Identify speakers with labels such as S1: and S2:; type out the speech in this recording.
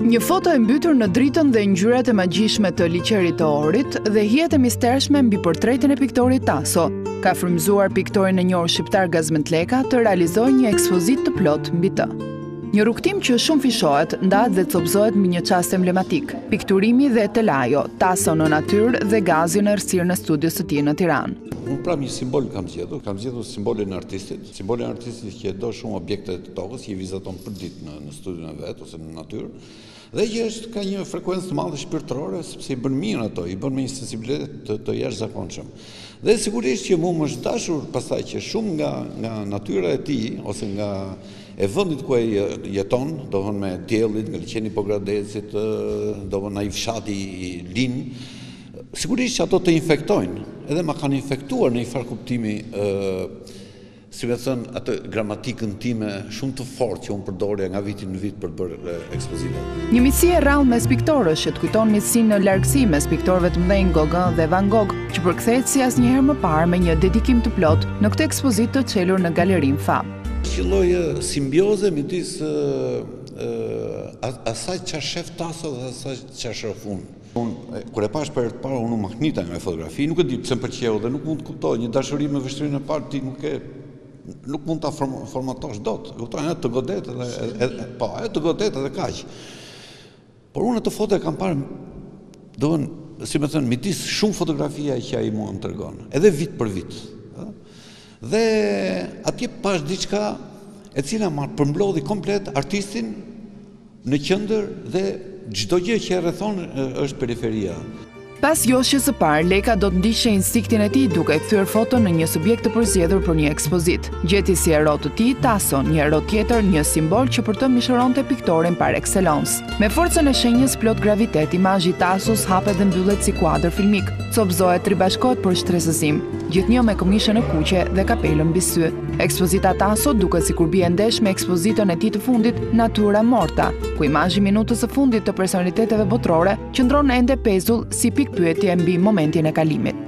S1: Një foto e mbytur në dritën dhe ngjyrat e magjishme të liqerit të orit dhe hijet e mistershme mbi portretin e piktorit Taso, ka frymëzuar piktorin e njohur shqiptar Gazmend Leka të realizojë një ekspozit të plot mbi të. Një rrugtim që shumë fishohet, ndahet dhe copëzohet mbi një çast emblematik, pikturimi dhe telajo, Taso në natyrë dhe gazi në errësirë në studios të tij në Tiranë.
S2: Unë pra një simbol kam zgjedhur simbolin e artistit që do shumë objekte të tokës, që i viziton për ditë në studion e vet ose në natyrë, dhe që ka një frekuencë të madhe shpirtërore, sepse i bën mirë ato, i bën me një sensibilitet të jashtëzakonshëm. Dhe sigurisht që mua më është dashur pastaj që shumë nga natyra e tij ose nga e vendit ku ai jeton, domthon me diellit, nga liçeni Pogradecit, domthon ai fshati i Lin, sigurisht që ato të infektojnë, edhe ma kanë infektuar në një farë kuptimi, si me thënë, atë gramatikën time shumë të fortë që unë përdorja nga vitin në vit për të bërë ekspozita.
S1: Një miqësi e rrallë mes piktorësh që të kujton miqësinë në largësi mes piktorëve të mëdhenj Gauguin dhe Van Gogh, që përkthehet si asnjëherë më parë me një dedikim të plot në këtë ekspozitë të çelur në Galerinë Fab.
S2: Qilloj simbioze midis asaj çfarë shef Taso dhe asaj çfarë shoh unë. Kur e pash për herë të parë, unë u mahnita nga fotografi, nuk e di pse më pëlqeu dhe nuk mund të kuptoj një dashuri me vështrinë e parë, ti nuk mund ta formatosh dot. Kupton, ajo të godet ajo të godet edhe kaq. Por unë atë foto e kam parë, domthon, si më thënë, midis shumë fotografia që ai mua më tregon, edhe vit për vit. Dhe atje pash diçka e cila ma përmblodhi komplet artistin në qendër dhe çdo gjë që e rrethon është periferia.
S1: Pas joshjes së parë, Leka do të ndiqte instiktin e tij duke kthyer foton në një subjekt të përzgjedhur për një ekspozit. Gjeti si ero të tij Taso, një ero tjetër, një simbol që për të mishuronte piktorin par excellence. Me forcën e shenjës plot gravitet, imazhi i Tasos hapet dhe mbyllet si kuadër filmik, copëzohet, tribashkohet për shtresësim, gjithnjë me këmishën e kuqe dhe kapelën mbi sy. Ekspozita Taso duket sikur bie ndesh me ekspozitën e tij të fundit, Natura Morta, ku imazhi minutës së fundit të personaliteteve botërore qëndron ende pezull si pikpyetje mbi momentin e kalimit.